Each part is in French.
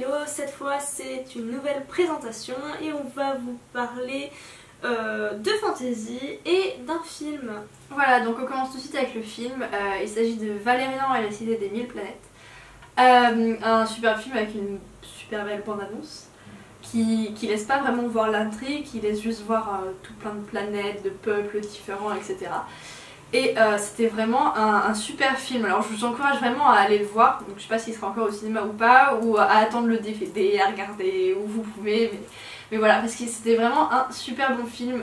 Cette fois c'est une nouvelle présentation et on va vous parler de fantasy et d'un film. Voilà, donc on commence tout de suite avec le film. Il s'agit de Valérian et la cité des 1000 planètes. Un super film avec une super belle bande-annonce qui laisse pas vraiment voir l'intrigue, qui laisse juste voir tout plein de planètes, de peuples différents, etc. Et c'était vraiment un super film. Alors je vous encourage vraiment à aller le voir. Donc je sais pas s'il sera encore au cinéma ou pas, ou à attendre le DVD, à regarder où vous pouvez. Mais voilà, parce que c'était vraiment un super bon film.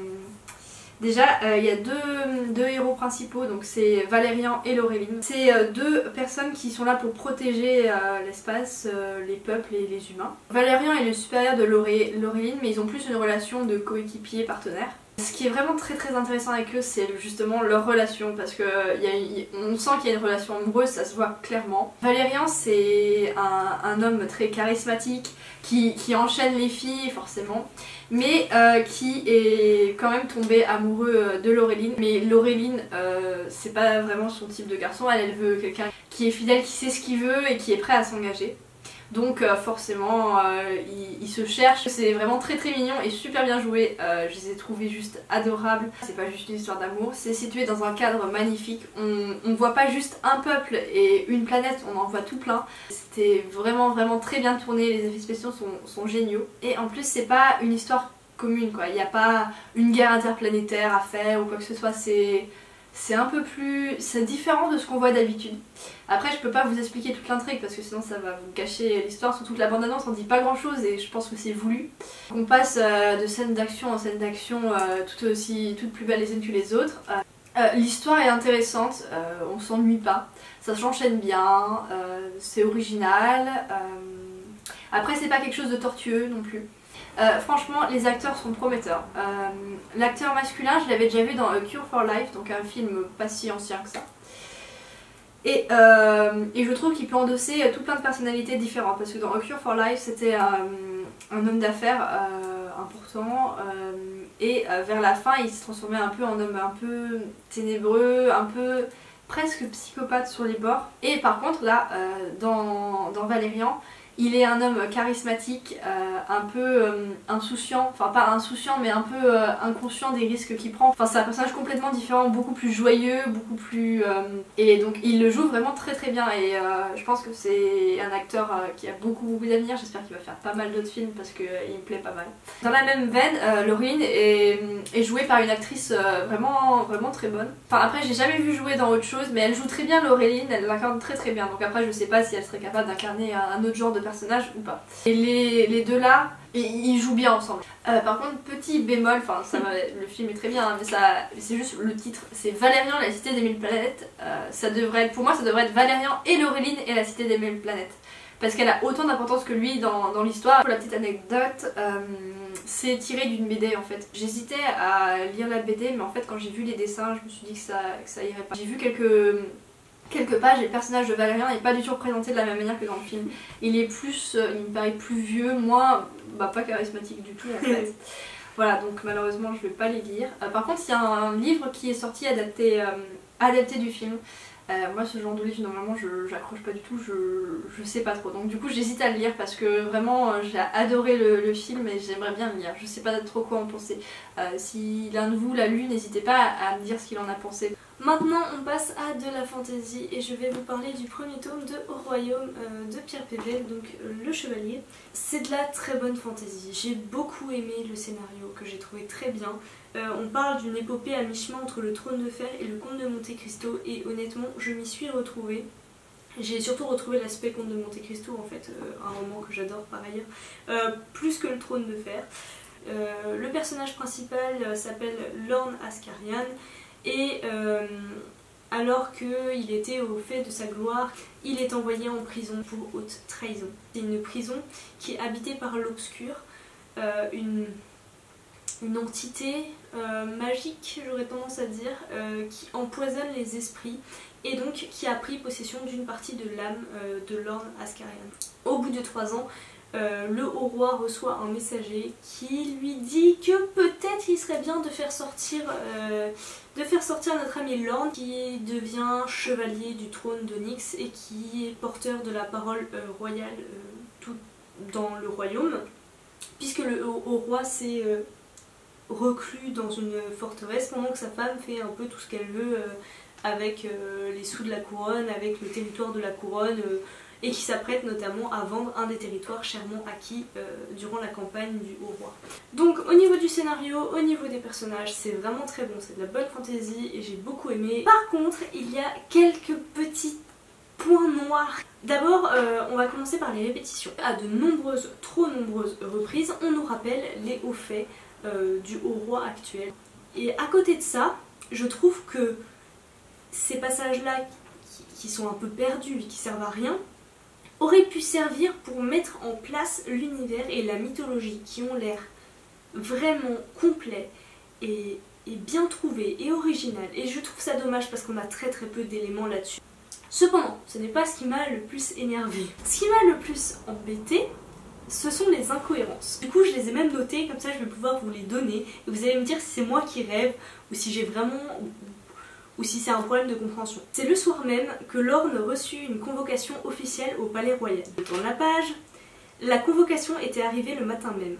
Déjà, il y a deux héros principaux, donc c'est Valérian et Laureline. C'est deux personnes qui sont là pour protéger l'espace, les peuples et les humains. Valérian est le supérieur de Laureline, mais ils ont plus une relation de coéquipier partenaire. Ce qui est vraiment très intéressant avec eux, c'est justement leur relation, parce que on sent qu'il y a une relation amoureuse, ça se voit clairement. Valérian, c'est un homme très charismatique, qui enchaîne les filles forcément, mais qui est quand même tombé amoureux de Laureline. Mais Laureline, c'est pas vraiment son type de garçon, elle veut quelqu'un qui est fidèle, qui sait ce qu'il veut et qui est prêt à s'engager. Donc forcément ils se cherchent. C'est vraiment très mignon et super bien joué. Je les ai trouvés juste adorables. C'est pas juste une histoire d'amour, c'est situé dans un cadre magnifique. On voit pas juste un peuple et une planète, on en voit tout plein. C'était vraiment très bien tourné, les effets spéciaux sont géniaux. Et en plus c'est pas une histoire commune quoi, il n'y a pas une guerre interplanétaire à faire ou quoi que ce soit, c'est un peu plus... c'est différent de ce qu'on voit d'habitude. Après je peux pas vous expliquer toute l'intrigue parce que sinon ça va vous gâcher l'histoire, surtout que la bande-annonce on dit pas grand chose et je pense que c'est voulu. On passe de scène d'action en scène d'action toutes plus belles les unes que les autres. L'histoire est intéressante, on s'ennuie pas, ça s'enchaîne bien, c'est original. Après c'est pas quelque chose de tortueux non plus. Franchement les acteurs sont prometteurs. L'acteur masculin je l'avais déjà vu dans A Cure for Life, donc un film pas si ancien que ça. Et je trouve qu'il peut endosser tout plein de personnalités différentes, parce que dans A Cure for Life c'était un homme d'affaires important et vers la fin il se transformait un peu en homme un peu ténébreux, un peu presque psychopathe sur les bords. Et par contre là dans Valérian, il est un homme charismatique, un peu insouciant, enfin pas insouciant mais un peu inconscient des risques qu'il prend. Enfin c'est un personnage complètement différent, beaucoup plus joyeux, beaucoup plus... et donc il le joue vraiment très bien et je pense que c'est un acteur qui a beaucoup d'avenir, j'espère qu'il va faire pas mal d'autres films parce qu'il me plaît pas mal. Dans la même veine, Laureline est jouée par une actrice vraiment très bonne. Enfin après j'ai jamais vu jouer dans autre chose mais elle joue très bien Laureline, elle l'incarne très bien, donc après je sais pas si elle serait capable d'incarner un autre genre de personnage ou pas. Et les deux là, ils jouent bien ensemble. Par contre petit bémol, enfin ça va, le film est très bien hein, mais c'est juste le titre, c'est Valérian et la cité des 1000 planètes. Ça devrait être, pour moi ça devrait être Valérian et Laureline et la cité des 1000 planètes. Parce qu'elle a autant d'importance que lui dans l'histoire. Pour la petite anecdote, c'est tiré d'une BD en fait. J'hésitais à lire la BD mais en fait quand j'ai vu les dessins je me suis dit que ça irait pas. J'ai vu quelques pages et le personnage de Valérian n'est pas du tout représenté de la même manière que dans le film. Il est plus, il me paraît plus vieux, moins, pas charismatique du tout en fait. Voilà, donc malheureusement je vais pas les lire. Par contre il y a un livre qui est sorti adapté du film. Moi ce genre de livre normalement j'accroche pas du tout, je sais pas trop. Donc du coup j'hésite à le lire parce que vraiment j'ai adoré le film et j'aimerais bien le lire. Je sais pas trop quoi en penser. Si l'un de vous l'a lu, n'hésitez pas à me dire ce qu'il en a pensé. Maintenant on passe à de la fantasy et je vais vous parler du premier tome de Au Royaume de Pierre Pével, donc Le Chevalier. C'est de la très bonne fantasy, j'ai beaucoup aimé le scénario que j'ai trouvé très bien. On parle d'une épopée à mi-chemin entre le Trône de Fer et le Comte de Monte Cristo et honnêtement je m'y suis retrouvée. J'ai surtout retrouvé l'aspect Comte de Monte Cristo en fait, un roman que j'adore par ailleurs, plus que le Trône de Fer. Le personnage principal s'appelle Lorne Ascarian. Et alors qu'il était au fait de sa gloire, il est envoyé en prison pour haute trahison. C'est une prison qui est habitée par l'Obscur, une entité magique, j'aurais tendance à dire, qui empoisonne les esprits et donc qui a pris possession d'une partie de l'âme de Lorne Ascarian. Au bout de 3 ans, le haut roi reçoit un messager qui lui dit que peut-être il serait bien de faire sortir notre ami Lorne qui devient chevalier du trône d'Onyx et qui est porteur de la parole royale dans le royaume, puisque le roi s'est reclus dans une forteresse pendant que sa femme fait un peu tout ce qu'elle veut avec les sous de la couronne, avec le territoire de la couronne, et qui s'apprête notamment à vendre un des territoires chèrement acquis durant la campagne du haut roi. Donc au niveau du scénario, au niveau des personnages, c'est vraiment très bon, c'est de la bonne fantasy et j'ai beaucoup aimé. Par contre, il y a quelques petits points noirs. D'abord, on va commencer par les répétitions. À de nombreuses, trop nombreuses reprises, on nous rappelle les hauts faits du haut roi actuel. Et à côté de ça, je trouve que ces passages-là, qui sont un peu perdus et qui servent à rien, auraient pu servir pour mettre en place l'univers et la mythologie qui ont l'air vraiment complets et bien trouvés et original. Et je trouve ça dommage parce qu'on a très peu d'éléments là-dessus. Cependant, ce n'est pas ce qui m'a le plus énervé. Ce qui m'a le plus embêté, ce sont les incohérences. Du coup, je les ai même notées, comme ça je vais pouvoir vous les donner. Et vous allez me dire si c'est moi qui rêve ou si j'ai vraiment... ou si c'est un problème de compréhension. C'est le soir même que Lorne reçut une convocation officielle au palais royal. Je tourne la page. La convocation était arrivée le matin même.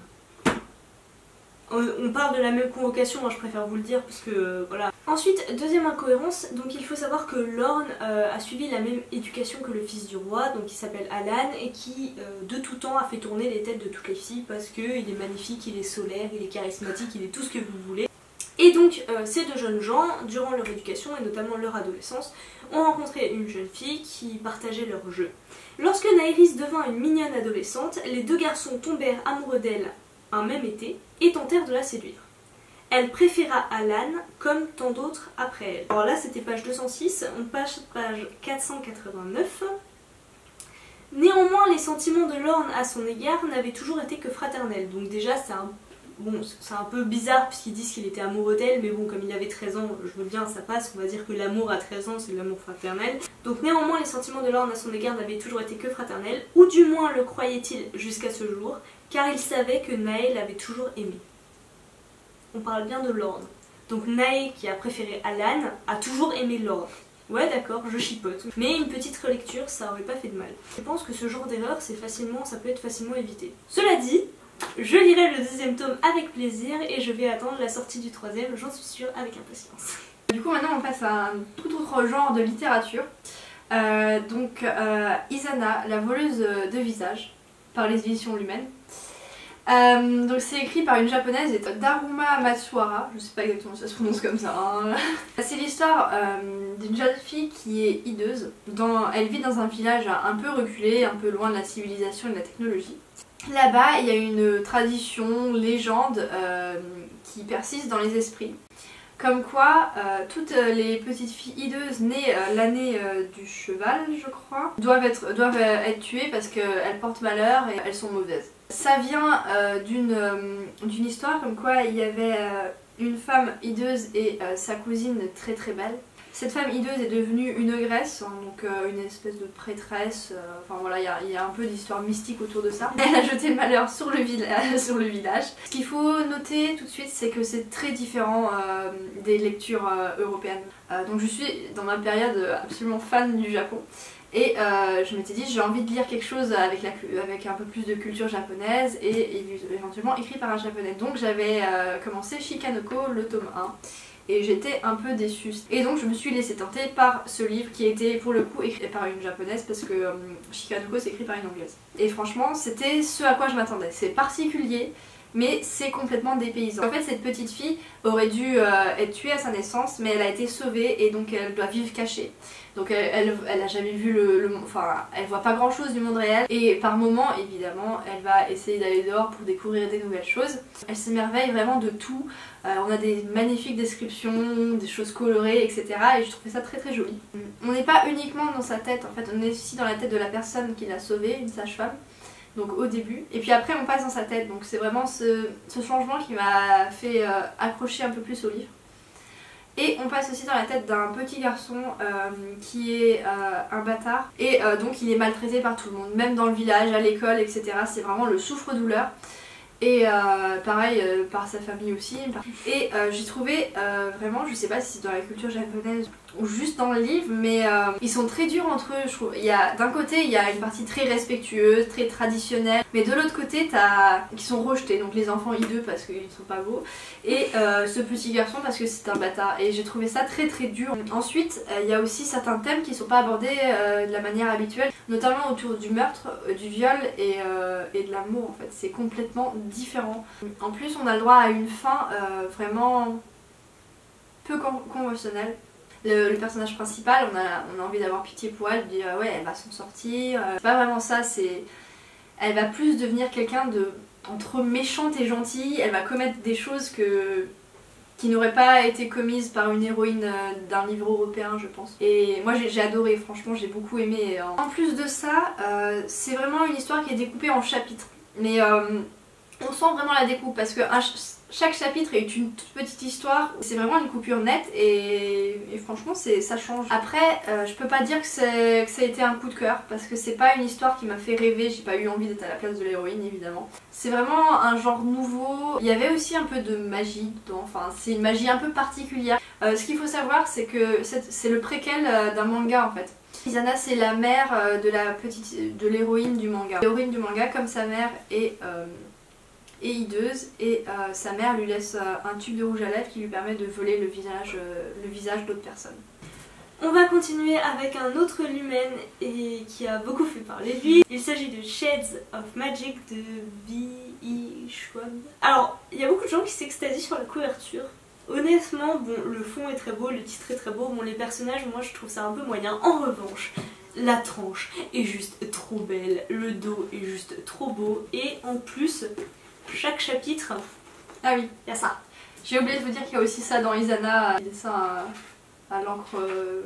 On parle de la même convocation, moi je préfère vous le dire parce que voilà. Ensuite, deuxième incohérence, donc il faut savoir que Lorne a suivi la même éducation que le fils du roi, donc il s'appelle Alan et qui de tout temps a fait tourner les têtes de toutes les filles parce qu'il est magnifique, il est solaire, il est charismatique, il est tout ce que vous voulez. Et donc ces deux jeunes gens, durant leur éducation et notamment leur adolescence, ont rencontré une jeune fille qui partageait leur jeu. Lorsque Naerys devint une mignonne adolescente, les deux garçons tombèrent amoureux d'elle un même été et tentèrent de la séduire. Elle préféra Alan comme tant d'autres après elle. Alors là c'était page 206, on passe page 489. Néanmoins les sentiments de Lorne à son égard n'avaient toujours été que fraternels, donc déjà c'est un peu bizarre puisqu'ils disent qu'il était amoureux d'elle, mais bon, comme il avait 13 ans, je veux bien, ça passe, on va dire que l'amour à 13 ans c'est de l'amour fraternel. Donc néanmoins les sentiments de Lorne à son égard n'avaient toujours été que fraternels, ou du moins le croyait-il jusqu'à ce jour, car il savait que Naë l'avait toujours aimé. On parle bien de Lorne. Donc Naë, qui a préféré Alan, a toujours aimé Lorne. Ouais d'accord, je chipote. Mais une petite relecture, ça aurait pas fait de mal. Je pense que ce genre d'erreur, ça peut être facilement évité. Cela dit, je lirai le deuxième tome avec plaisir et je vais attendre la sortie du troisième, j'en suis sûre, avec impatience. Du coup maintenant on passe à un tout autre genre de littérature. Izana, la voleuse de visage, par les éditions Lumen. Donc c'est écrit par une japonaise, Daruma Matsuhara, je sais pas exactement si ça se prononce comme ça. Hein. C'est l'histoire d'une jeune fille qui est hideuse. Elle vit dans un village un peu reculé, un peu loin de la civilisation et de la technologie. Là-bas, il y a une tradition, légende qui persiste dans les esprits. Comme quoi, toutes les petites filles hideuses nées l'année du cheval, je crois, doivent être tuées parce qu'elles portent malheur et elles sont mauvaises. Ça vient d'une histoire comme quoi il y avait une femme hideuse et sa cousine très belle. Cette femme hideuse est devenue une ogresse, hein, donc une espèce de prêtresse, enfin voilà, il y a un peu d'histoire mystique autour de ça. Elle a jeté le malheur sur le village. Ce qu'il faut noter tout de suite, c'est que c'est très différent des lectures européennes. Donc je suis dans ma période absolument fan du Japon. Et je m'étais dit j'ai envie de lire quelque chose avec un peu plus de culture japonaise et éventuellement écrit par un japonais. Donc j'avais commencé Shikanoko, le tome 1. Et j'étais un peu déçue. Et donc je me suis laissée tenter par ce livre qui était pour le coup écrit par une japonaise parce que Shikanoko c'est écrit par une anglaise. Et franchement c'était ce à quoi je m'attendais. C'est particulier mais c'est complètement dépaysant. En fait cette petite fille aurait dû être tuée à sa naissance mais elle a été sauvée et donc elle doit vivre cachée. Donc elle a jamais vu enfin elle voit pas grand chose du monde réel et par moments évidemment elle va essayer d'aller dehors pour découvrir des nouvelles choses. Elle s'émerveille vraiment de tout, on a des magnifiques descriptions, des choses colorées etc. et je trouvais ça très joli. On n'est pas uniquement dans sa tête en fait, on est aussi dans la tête de la personne qui l'a sauvée, une sage-femme. Donc au début, et puis après on passe dans sa tête, donc c'est vraiment ce changement qui m'a fait accrocher un peu plus au livre. Et on passe aussi dans la tête d'un petit garçon qui est un bâtard et donc il est maltraité par tout le monde, même dans le village, à l'école, etc. C'est vraiment le souffre-douleur. Et pareil par sa famille aussi. Et j'ai trouvé vraiment, je sais pas si c'est dans la culture japonaise ou juste dans le livre, mais ils sont très durs entre eux, je trouve. D'un côté, il y a une partie très respectueuse, très traditionnelle, mais de l'autre côté, qui sont rejetés, donc les enfants hideux parce qu'ils sont pas beaux, et ce petit garçon parce que c'est un bâtard. Et j'ai trouvé ça très très dur. Ensuite, il y a aussi certains thèmes qui sont pas abordés de la manière habituelle, notamment autour du meurtre, du viol et de l'amour en fait. C'est complètement différent. En plus, on a le droit à une fin vraiment peu conventionnelle. Le personnage principal, on a envie d'avoir pitié pour elle, de dire ouais, elle va s'en sortir. C'est pas vraiment ça, elle va plus devenir quelqu'un entre méchante et gentille. Elle va commettre des choses qui n'auraient pas été commises par une héroïne d'un livre européen, je pense. Et moi j'ai adoré, franchement j'ai beaucoup aimé. En plus de ça, c'est vraiment une histoire qui est découpée en chapitres. Mais on sent vraiment la découpe parce que chaque chapitre est une toute petite histoire. C'est vraiment une coupure nette et franchement ça change. Après, je peux pas dire que ça a été un coup de cœur parce que c'est pas une histoire qui m'a fait rêver. J'ai pas eu envie d'être à la place de l'héroïne évidemment. C'est vraiment un genre nouveau. Il y avait aussi un peu de magie dedans. Enfin, c'est une magie un peu particulière. Ce qu'il faut savoir, c'est que c'est le préquel d'un manga en fait. Izana, c'est la mère de l'héroïne du manga. L'héroïne du manga, comme sa mère, est hideuse et sa mère lui laisse un tube de rouge à lèvres qui lui permet de voler le visage d'autres personnes. On va continuer avec un autre lumen et qui a beaucoup fait parler de lui. Il s'agit de Shades of Magic de V.E. Schwab. Alors, il y a beaucoup de gens qui s'extasient sur la couverture. Honnêtement, bon, le fond est très beau, le titre est très beau, bon, les personnages, moi je trouve ça un peu moyen. En revanche, la tranche est juste trop belle, le dos est juste trop beau et en plus, chaque chapitre, ah oui, il y a ça. J'ai oublié de vous dire qu'il y a aussi ça dans Izana, des dessins à l'encre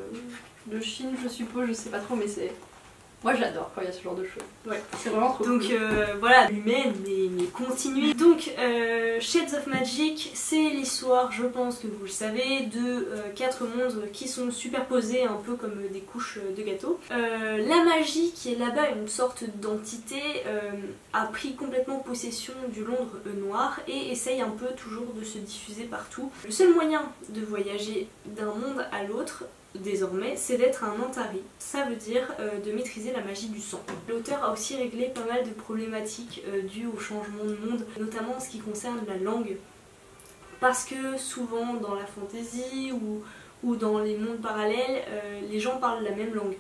de Chine, je suppose, je sais pas trop, mais c'est... Moi j'adore quand il y a ce genre de choses. Ouais, c'est vraiment trop donc, cool. Voilà, l'humaine, mais continuez. Donc Shades of Magic, c'est l'histoire, je pense que vous le savez, de 4 mondes qui sont superposés un peu comme des couches de gâteau. La magie, qui est là-bas une sorte d'entité, a pris complètement possession du Londres noir et essaye un peu toujours de se diffuser partout. Le seul moyen de voyager d'un monde à l'autre, désormais, c'est d'être un Antari. Ça veut dire de maîtriser la magie du sang. L'auteur a aussi réglé pas mal de problématiques dues au changement de monde, notamment en ce qui concerne la langue. Parce que souvent dans la fantasy ou dans les mondes parallèles, les gens parlent la même langue.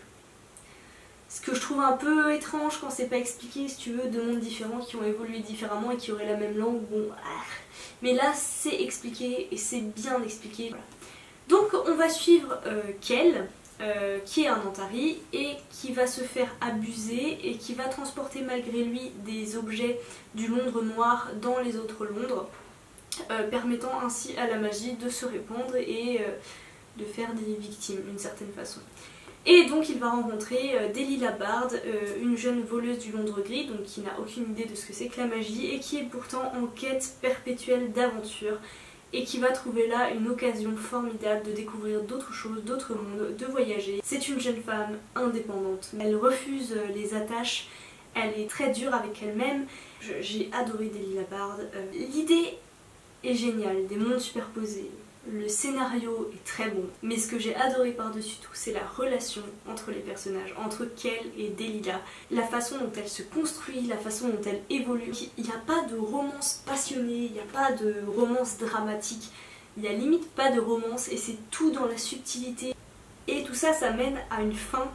Ce que je trouve un peu étrange quand c'est pas expliqué, si tu veux, deux mondes différents qui ont évolué différemment et qui auraient la même langue, bon... Mais là, c'est expliqué et c'est bien expliqué. Voilà. Donc on va suivre Kel, qui est un Antari et qui va se faire abuser et qui va transporter malgré lui des objets du Londres noir dans les autres Londres, permettant ainsi à la magie de se répandre et de faire des victimes d'une certaine façon. Et donc il va rencontrer Delilah Bard, une jeune voleuse du Londres gris, donc qui n'a aucune idée de ce que c'est que la magie et qui est pourtant en quête perpétuelle d'aventure et qui va trouver là une occasion formidable de découvrir d'autres choses, d'autres mondes, de voyager. C'est une jeune femme indépendante, elle refuse les attaches, elle est très dure avec elle-même. J'ai adoré Delilah Bard. L'idée est géniale, des mondes superposés. Le scénario est très bon, mais ce que j'ai adoré par-dessus tout, c'est la relation entre les personnages, entre Kel et Delilah. La façon dont elle se construit, la façon dont elle évolue. Il n'y a pas de romance passionnée, il n'y a pas de romance dramatique, il n'y a limite pas de romance et c'est tout dans la subtilité. Et tout ça, ça mène à une fin,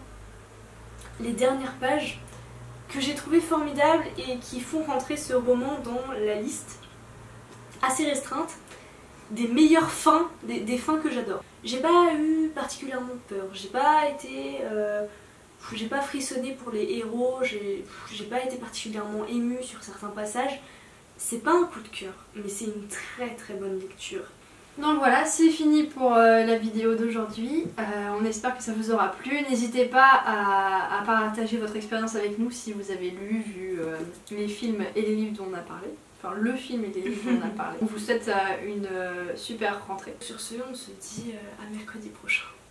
les dernières pages, que j'ai trouvé formidables et qui font rentrer ce roman dans la liste assez restreinte des meilleures fins, des fins que j'adore. J'ai pas eu particulièrement peur, j'ai pas frissonné pour les héros, j'ai pas été particulièrement émue sur certains passages. C'est pas un coup de cœur, mais c'est une très très bonne lecture. Donc voilà, c'est fini pour la vidéo d'aujourd'hui. On espère que ça vous aura plu. N'hésitez pas à partager votre expérience avec nous si vous avez lu, vu les films et les livres dont on a parlé. Enfin, le film et les livres dont on a parlé. On vous souhaite une super rentrée. Sur ce, on se dit à mercredi prochain.